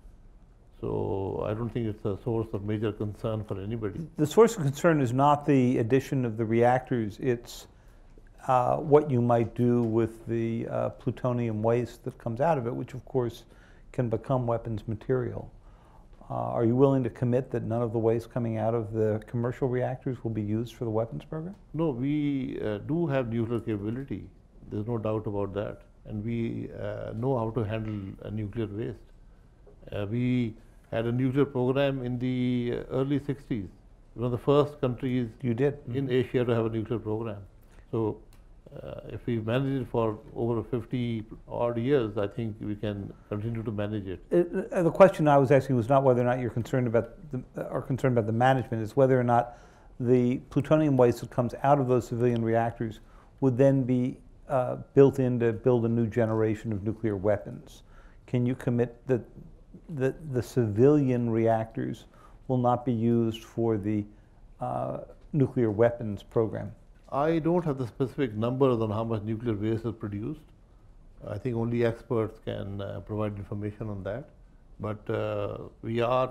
So I don't think it's a source of major concern for anybody. The source of concern is not the addition of the reactors, it's what you might do with the plutonium waste that comes out of it, which of course can become weapons material. Are you willing to commit that none of the waste coming out of the commercial reactors will be used for the weapons program? No, we do have nuclear capability. There's no doubt about that. And we know how to handle nuclear waste. We had a nuclear program in the early 60s. One of the first countries in Asia to have a nuclear program. So if we manage it for over 50 odd years, I think we can continue to manage it. The question I was asking was not whether or not you're concerned about the management, it's whether or not the plutonium waste that comes out of those civilian reactors would then be built in to build a new generation of nuclear weapons. Can you commit that the civilian reactors will not be used for the nuclear weapons program? I don't have the specific numbers on how much nuclear waste is produced. I think only experts can provide information on that. But we are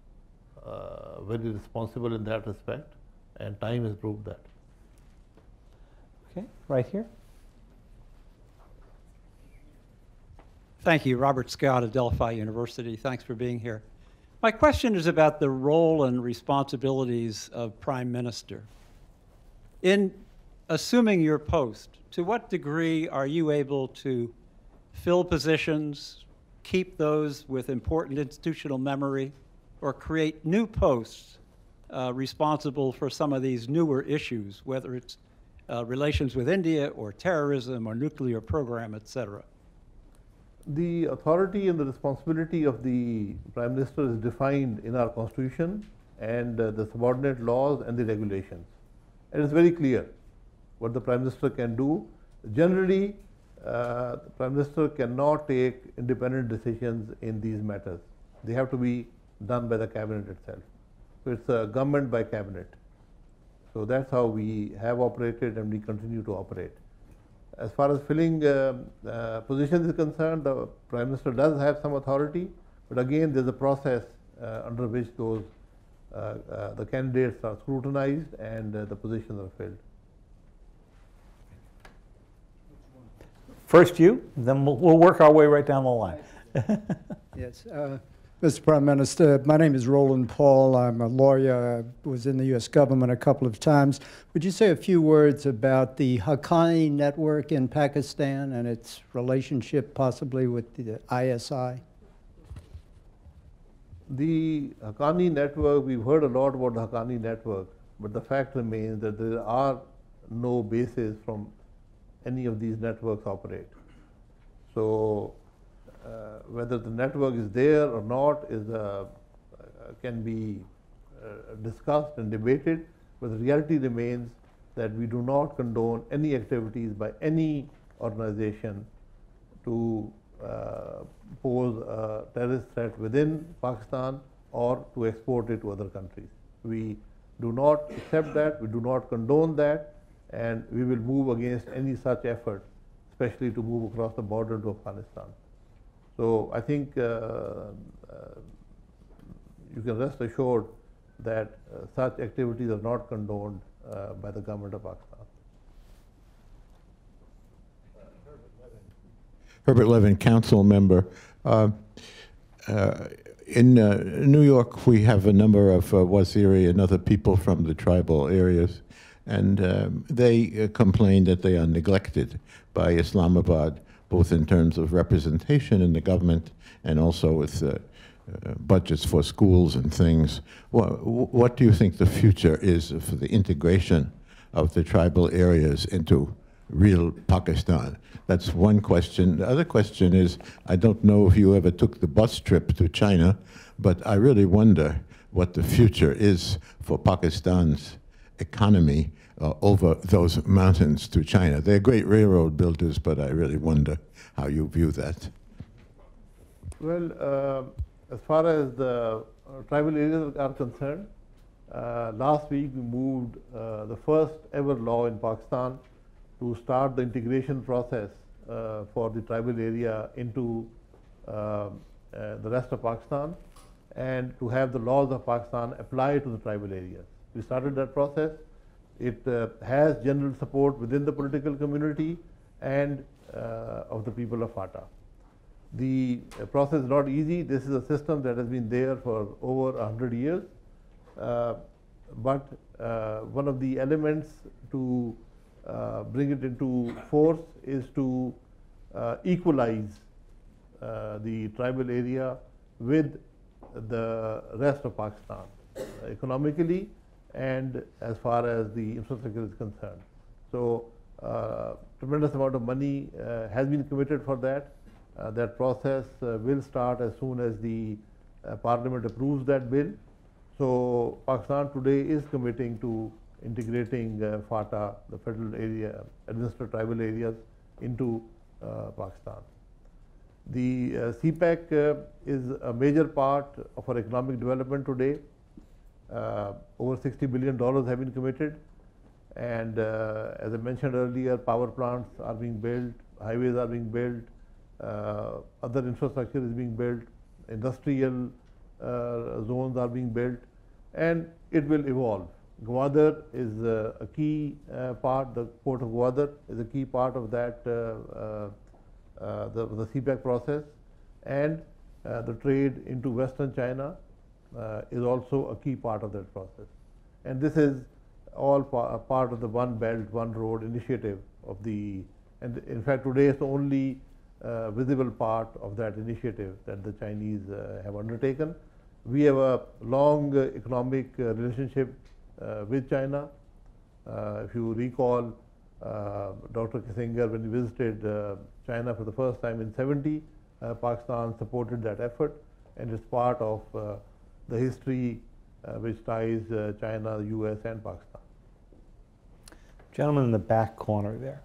very responsible in that respect, and time has proved that. Okay, right here. Thank you, Robert Scott of Delphi University. Thanks for being here. My question is about the role and responsibilities of Prime Minister. In assuming your post, to what degree are you able to fill positions, keep those with important institutional memory, or create new posts responsible for some of these newer issues, whether it's relations with India or terrorism or nuclear program, et cetera? The authority and the responsibility of the Prime Minister is defined in our Constitution and the subordinate laws and the regulations. And it's very clear what the Prime Minister can do. Generally, the Prime Minister cannot take independent decisions in these matters. They have to be done by the Cabinet itself. So it's a government by Cabinet. So that's how we have operated and we continue to operate. As far as filling positions is concerned, the Prime Minister does have some authority, but again, there's a process under which those the candidates are scrutinized and the positions are filled. First you, then we'll work our way right down the line. Yes. Mr. Prime Minister, my name is Roland Paul. I'm a lawyer. I was in the U.S. government a couple of times. Would you say a few words about the Haqqani network in Pakistan and its relationship possibly with the ISI? The Haqqani network, we've heard a lot about the Haqqani network, but the fact remains that there are no bases from any of these networks operate. So whether the network is there or not is can be discussed and debated, but the reality remains that we do not condone any activities by any organization to pose a terrorist threat within Pakistan or to export it to other countries. We do not accept that, we do not condone that, and we will move against any such effort, especially to move across the border to Afghanistan. So I think you can rest assured that such activities are not condoned by the government of Pakistan. Herbert Levin, council member. In New York, we have a number of Waziri and other people from the tribal areas, and they complain that they are neglected by Islamabad, both in terms of representation in the government and also with budgets for schools and things. What do you think the future is for the integration of the tribal areas into real Pakistan? That's one question. The other question is, I don't know if you ever took the bus trip to China, but I really wonder what the future is for Pakistan's economy over those mountains to China. They're great railroad builders, but I really wonder how you view that. Well, as far as the tribal areas are concerned, last week we moved the first ever law in Pakistan to start the integration process for the tribal area into the rest of Pakistan, and to have the laws of Pakistan apply to the tribal areas. We started that process. It has general support within the political community and of the people of FATA. The process is not easy. This is a system that has been there for over 100 years. But one of the elements to bring it into force is to equalize the tribal area with the rest of Pakistan, economically and as far as the infrastructure is concerned. So tremendous amount of money has been committed for that. That process will start as soon as the Parliament approves that bill. So Pakistan today is committing to integrating FATA, the federal area, administered tribal areas, into Pakistan. The CPEC is a major part of our economic development today. Over $60 billion have been committed, and as I mentioned earlier, power plants are being built, highways are being built, other infrastructure is being built, industrial zones are being built, and it will evolve. Gwadar is a key part, the port of Gwadar is a key part of that, the CPEC process, and the trade into Western China is also a key part of that process. And this is all part of the One Belt, One Road initiative of the, and in fact today it's the only visible part of that initiative that the Chinese have undertaken. We have a long economic relationship with China. If you recall, Dr. Kissinger, when he visited China for the first time in '70, Pakistan supported that effort, and it's part of the history which ties China, the US, and Pakistan. Gentleman in the back corner there.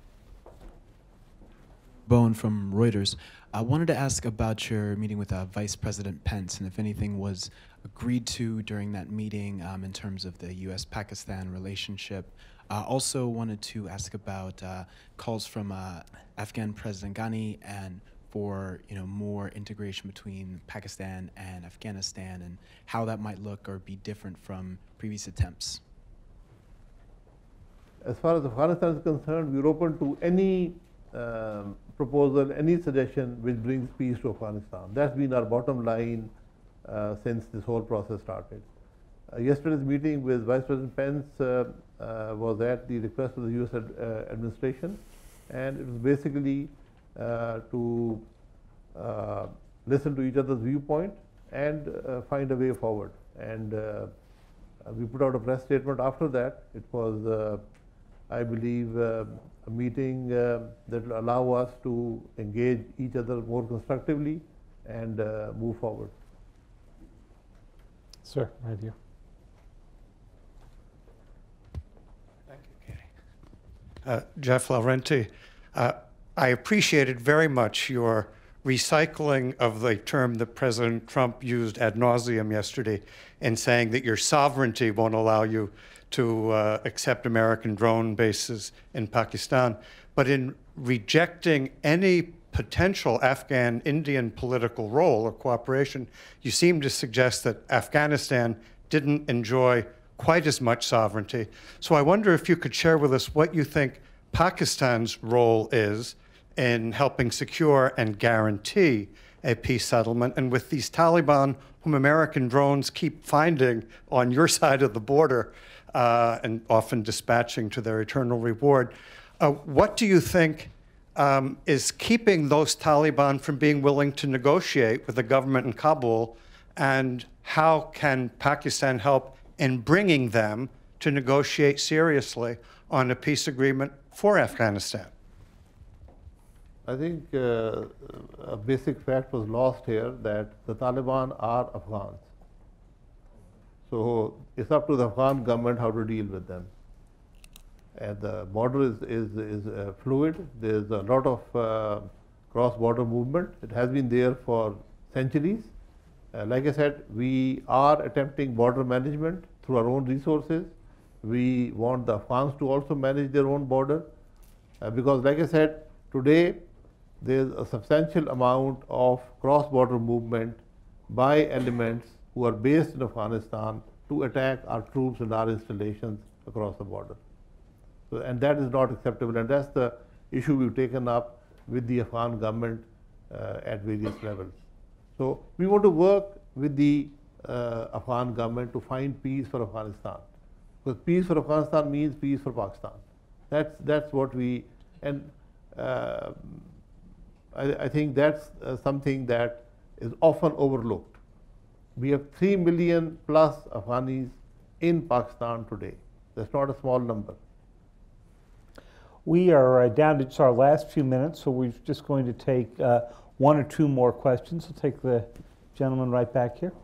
Bowen from Reuters. I wanted to ask about your meeting with Vice President Pence, and if anything was agreed to during that meeting in terms of the US-Pakistan relationship. Also wanted to ask about calls from Afghan President Ghani and for more integration between Pakistan and Afghanistan, and how that might look or be different from previous attempts. As far as Afghanistan is concerned, we're open to any proposal, any suggestion which brings peace to Afghanistan. That's been our bottom line since this whole process started. Yesterday's meeting with Vice President Pence was at the request of the US administration, and it was basically to listen to each other's viewpoint and find a way forward. And we put out a press statement after that. It was I believe, a meeting that will allow us to engage each other more constructively and move forward. Sir, right here. Thank you, Katie. Jeff Laurenti. I appreciated very much your recycling of the term that President Trump used ad nauseum yesterday in saying that your sovereignty won't allow you to accept American drone bases in Pakistan. But in rejecting any potential Afghan-Indian political role or cooperation, you seem to suggest that Afghanistan didn't enjoy quite as much sovereignty. So I wonder if you could share with us what you think Pakistan's role is in helping secure and guarantee a peace settlement. And with these Taliban, whom American drones keep finding on your side of the border and often dispatching to their eternal reward, what do you think is keeping those Taliban from being willing to negotiate with the government in Kabul? And how can Pakistan help in bringing them to negotiate seriously on a peace agreement for Afghanistan? I think a basic fact was lost here, that the Taliban are Afghans. So it's up to the Afghan government how to deal with them. And the border is fluid. There's a lot of cross-border movement. It has been there for centuries. Like I said, we are attempting border management through our own resources. We want the Afghans to also manage their own border. Because like I said, today there's a substantial amount of cross-border movement by elements who are based in Afghanistan to attack our troops and our installations across the border. So, and that is not acceptable, and that's the issue we've taken up with the Afghan government at various levels. So we want to work with the Afghan government to find peace for Afghanistan. Because peace for Afghanistan means peace for Pakistan. That's what we, and I think that's something that is often overlooked. We have 3 million plus Afghanis in Pakistan today. That's not a small number. We are down to just our last few minutes, so we're just going to take 1 or 2 more questions. I'll take the gentleman right back here.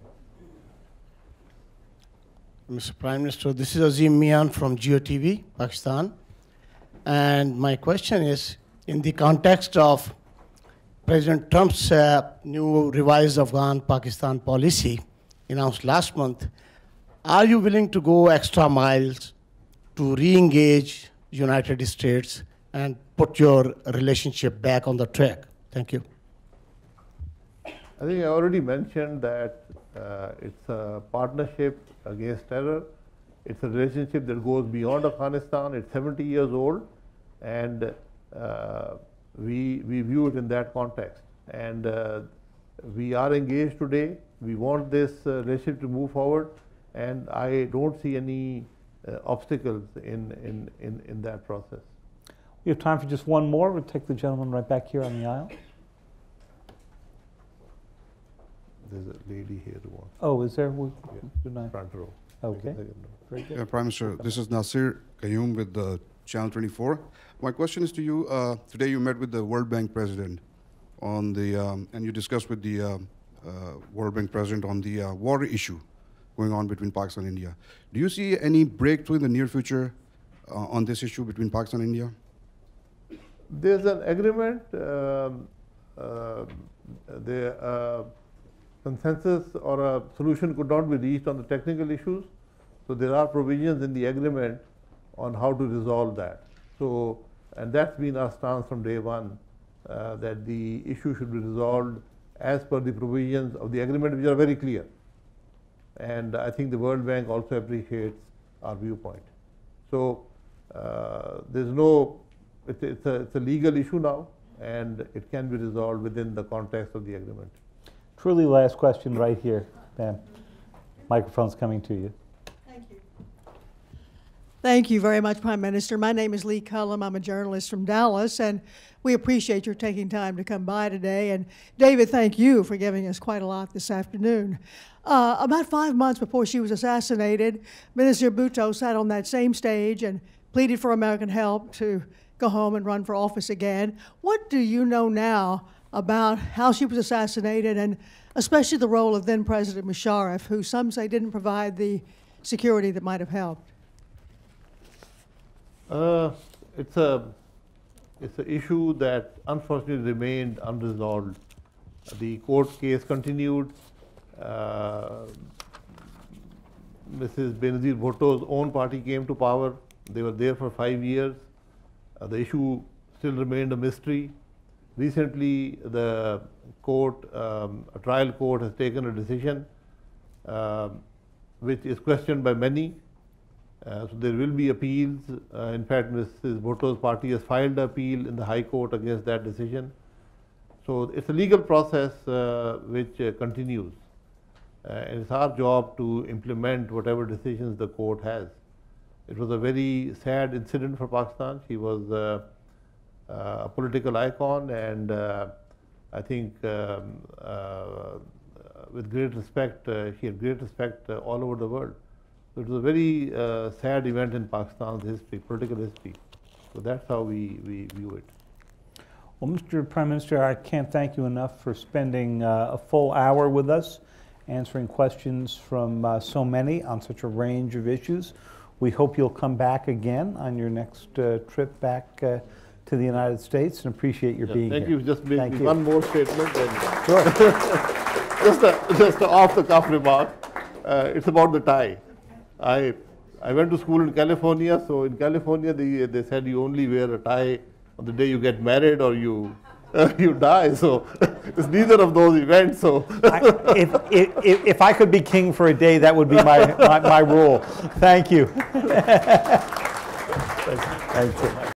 Mr. Prime Minister, this is Azim Mian from GeoTV, Pakistan. And my question is, in the context of President Trump's new revised Afghan-Pakistan policy announced last month, are you willing to go extra miles to re-engage United States and put your relationship back on the track? Thank you. I think I already mentioned that it's a partnership against terror. It's a relationship that goes beyond Afghanistan. It's 70 years old, and we view it in that context. And we are engaged today. We want this relationship to move forward, and I don't see any obstacles in that process. We have time for just one more. We'll take the gentleman right back here on the aisle. There's a lady here who wants. Oh, is there? Yeah. Front row. Okay. Very good. Yeah, Prime Minister, this is Nasir Qayyum with Channel 24. My question is to you. Today you met with the World Bank president on the, and you discussed with the World Bank president on the water issue going on between Pakistan and India. Do you see any breakthrough in the near future on this issue between Pakistan and India? There's an agreement. Consensus or a solution could not be reached on the technical issues. So there are provisions in the agreement on how to resolve that. So, and that's been our stance from day one, that the issue should be resolved as per the provisions of the agreement, which are very clear. And I think the World Bank also appreciates our viewpoint. So there's no, it's a legal issue now, and it can be resolved within the context of the agreement. Truly last question right here, ma'am. Microphone's coming to you. Thank you very much, Prime Minister. My name is Lee Cullum. I'm a journalist from Dallas, and we appreciate your taking time to come by today. And David, thank you for giving us quite a lot this afternoon. About 5 months before she was assassinated, Minister Bhutto sat on that same stage and pleaded for American help to go home and run for office again. What do you know now about how she was assassinated, and especially the role of then President Musharraf, who some say didn't provide the security that might have helped? It's an issue that unfortunately remained unresolved. The court case continued. Mrs. Benazir Bhutto's own party came to power. They were there for 5 years. The issue still remained a mystery. Recently, the court, a trial court, has taken a decision which is questioned by many. So there will be appeals. In fact, Mrs. Bhutto's party has filed an appeal in the High Court against that decision. So it's a legal process which continues. And it's our job to implement whatever decisions the court has. It was a very sad incident for Pakistan. She was a political icon, and I think with great respect, she had great respect all over the world. So it was a very sad event in Pakistan's history, political history. So that's how we view it. Well, Mr. Prime Minister, I can't thank you enough for spending a full hour with us, answering questions from so many on such a range of issues. We hope you'll come back again on your next trip back to the United States, and appreciate your being thank here. you. Just make me one more statement. And sure. just an off-the-cuff remark. It's about the tie. I went to school in California, so in California they said you only wear a tie on the day you get married or you you die. So it's neither of those events. So if I could be king for a day, that would be my rule. Thank you. Thank you.